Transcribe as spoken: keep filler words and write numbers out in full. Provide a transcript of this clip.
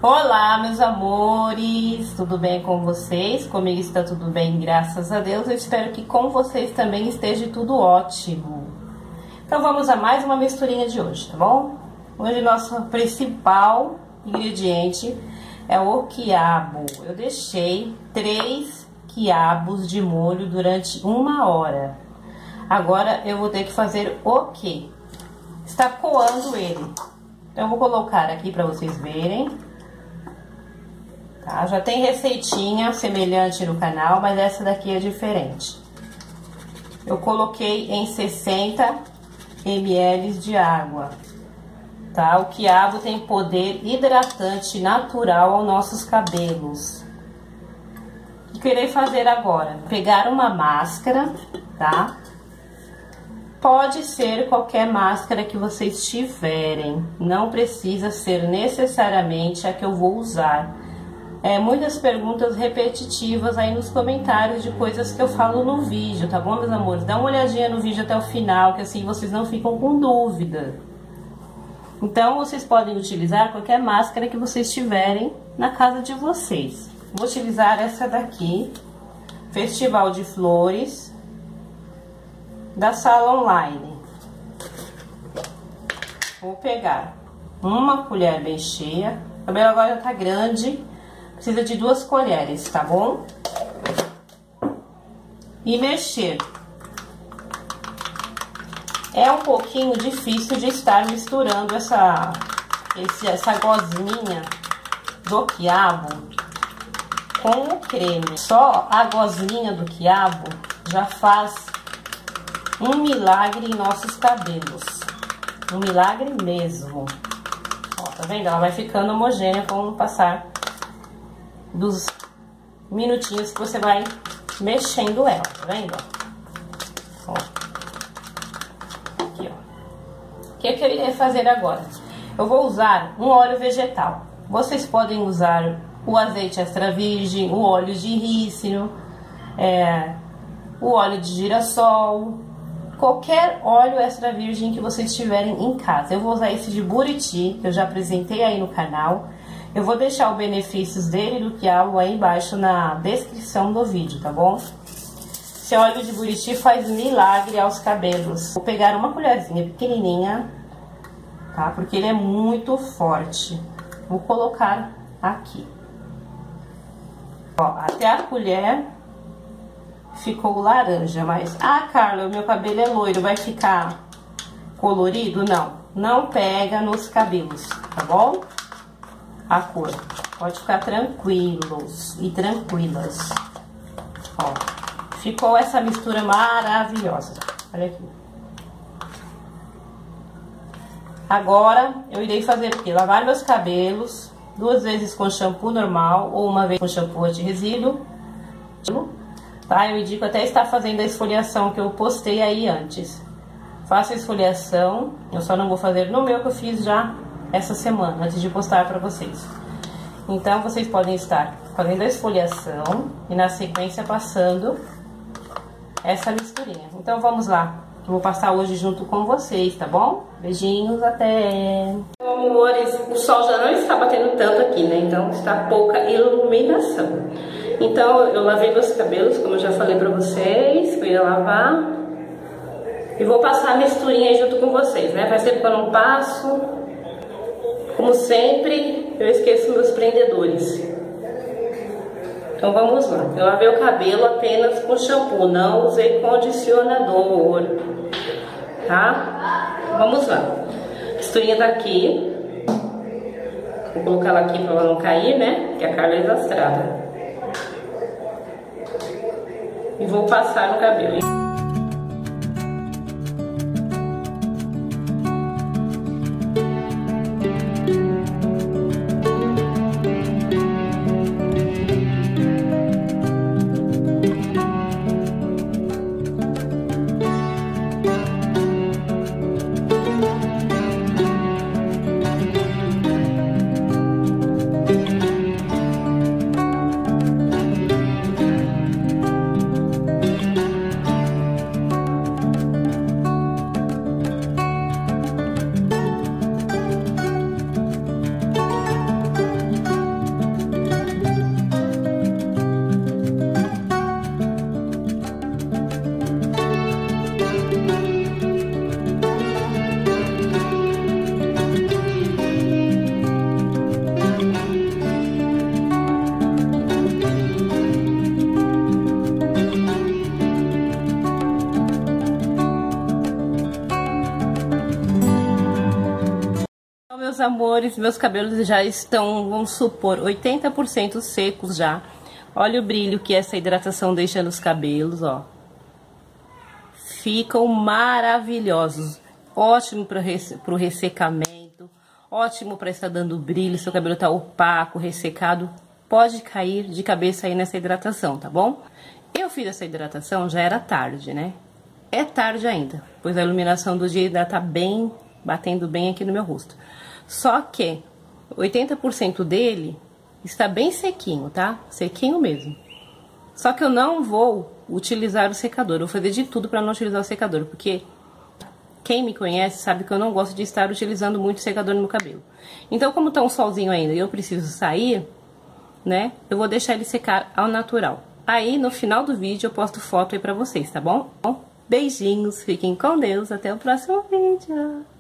Olá, meus amores, tudo bem com vocês? Comigo está tudo bem, graças a Deus. Eu espero que com vocês também esteja tudo ótimo. Então vamos a mais uma misturinha de hoje, tá bom? Hoje nosso principal ingrediente é o quiabo. Eu deixei três quiabos de molho durante uma hora. Agora eu vou ter que fazer o quê? Está coando ele. Então eu vou colocar aqui para vocês verem. Tá? Já tem receitinha semelhante no canal, mas essa daqui é diferente. Eu coloquei em sessenta mililitros de água. Tá? O quiabo tem poder hidratante natural aos nossos cabelos. O que eu irei fazer agora? Pegar uma máscara, tá? Pode ser qualquer máscara que vocês tiverem. Não precisa ser necessariamente a que eu vou usar. É, muitas perguntas repetitivas aí nos comentários de coisas que eu falo no vídeo, tá bom, meus amores? Dá uma olhadinha no vídeo até o final, que assim vocês não ficam com dúvida. Então, vocês podem utilizar qualquer máscara que vocês tiverem na casa de vocês. Vou utilizar essa daqui, Festival de Flores, da Sala Online. Vou pegar uma colher bem cheia, o cabelo agora já tá grande. Precisa de duas colheres, tá bom? E mexer. É um pouquinho difícil de estar misturando essa, esse, essa gosminha do quiabo com o creme. Só a gosminha do quiabo já faz um milagre em nossos cabelos. Um milagre mesmo. Ó, tá vendo? Ela vai ficando homogênea com o passar dos minutinhos que você vai mexendo ela, tá vendo? Ó. Aqui, ó. O que, que eu irei fazer agora? Eu vou usar um óleo vegetal. Vocês podem usar o azeite extra virgem, o óleo de rícino, é, o óleo de girassol, qualquer óleo extra virgem que vocês tiverem em casa. Eu vou usar esse de buriti, que eu já apresentei aí no canal. Eu vou deixar os benefícios dele do quiabo aí embaixo na descrição do vídeo, tá bom? Esse óleo de buriti faz milagre aos cabelos. Vou pegar uma colherzinha pequenininha, tá? Porque ele é muito forte. Vou colocar aqui. Ó, até a colher ficou laranja, mas... Ah, Carla, o meu cabelo é loiro, vai ficar colorido? Não, não pega nos cabelos, tá bom? A cor. Pode ficar tranquilos e tranquilas. Ó, ficou essa mistura maravilhosa. Olha aqui. Agora, eu irei fazer o quê? Lavar meus cabelos duas vezes com shampoo normal ou uma vez com shampoo anti-resíduo. Tá? Eu indico até estar fazendo a esfoliação que eu postei aí antes. Faça a esfoliação. Eu só não vou fazer no meu que eu fiz já essa semana, antes de postar para vocês. Então, vocês podem estar fazendo a esfoliação e na sequência passando essa misturinha. Então, vamos lá. Eu vou passar hoje junto com vocês, tá bom? Beijinhos, até! Então, amores, o sol já não está batendo tanto aqui, né? Então, está pouca iluminação. Então, eu lavei meus cabelos, como eu já falei pra vocês, que eu ia lavar. E vou passar a misturinha aí junto com vocês, né? Faz tempo que eu não passo. Como sempre, eu esqueço meus prendedores. Então vamos lá. Eu lavei o cabelo apenas com shampoo, não usei condicionador, tá? Vamos lá. A misturinha tá aqui. Vou colocar ela aqui para ela não cair, né? Porque a Carla é desastrada. E vou passar no cabelo. amores, meus cabelos já estão, vamos supor, oitenta por cento secos já. Olha o brilho que essa hidratação deixa nos cabelos, ó. Ficam maravilhosos. Ótimo para o ressecamento, ótimo para estar dando brilho. Seu cabelo tá opaco, ressecado, pode cair de cabeça aí nessa hidratação, tá bom? Eu fiz essa hidratação, já era tarde, né? É tarde ainda, pois a iluminação do dia ainda tá bem, batendo bem aqui no meu rosto. Só que oitenta por cento dele está bem sequinho, tá? Sequinho mesmo. Só que eu não vou utilizar o secador, eu vou fazer de tudo para não utilizar o secador, porque quem me conhece sabe que eu não gosto de estar utilizando muito secador no meu cabelo. Então, como tá um solzinho ainda e eu preciso sair, né? Eu vou deixar ele secar ao natural. Aí, no final do vídeo, eu posto foto aí pra vocês, tá bom? Beijinhos, fiquem com Deus, até o próximo vídeo.